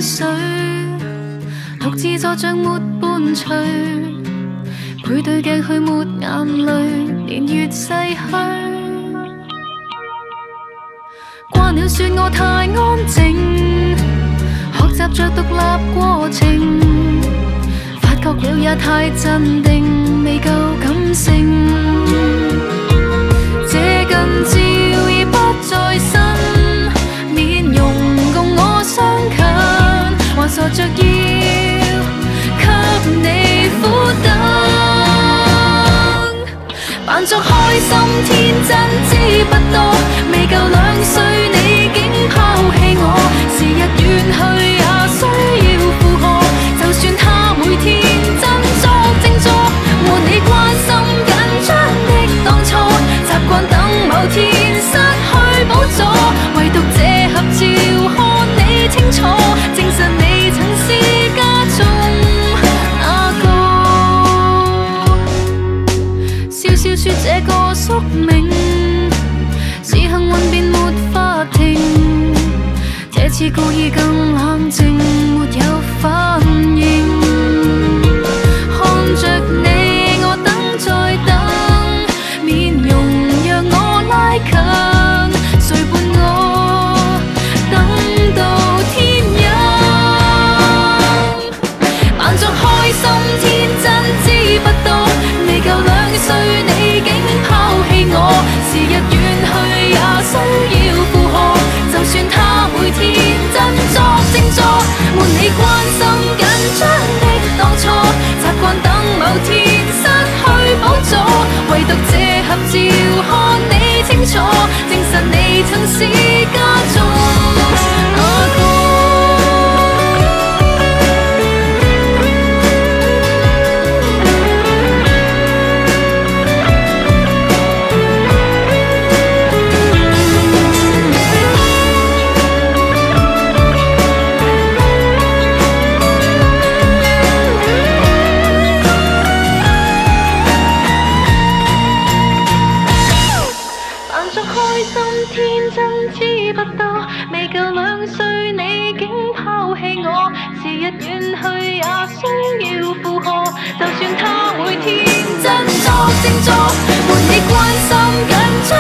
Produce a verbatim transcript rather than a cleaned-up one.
水，獨自坐着沒伴隨，背對鏡去抹眼淚，年月逝去。慣了說我太安靜，學習着獨立過程，發覺了也太鎮定，未夠感性。這近照已不在身，面容共我相近，還傻着要給你苦等，扮作開心天真知不多，未夠兩歲你竟拋棄我，時日遠去也需要負荷，就算他每天真作靜坐，和你關心緊張的當初，習慣等某天失去寶座，唯獨這合照看你清楚，證實你曾是家中那個。笑笑說這個宿命是幸運便沒法停，這次故意更冷靜，沒有反應。看着你我等再等，面容讓我拉近，誰伴我等到天陰，扮作開心天真知不多，未夠兩歲你竟拋棄我，時日遠去也需要負荷，就算他每天真作靜坐，沒你關心緊張的當初，習慣等某天失去寶座，唯獨這合照看你清楚，證實你曾是家中那個。遠去也需要負荷，就算他每天真作靜坐，沒你關心緊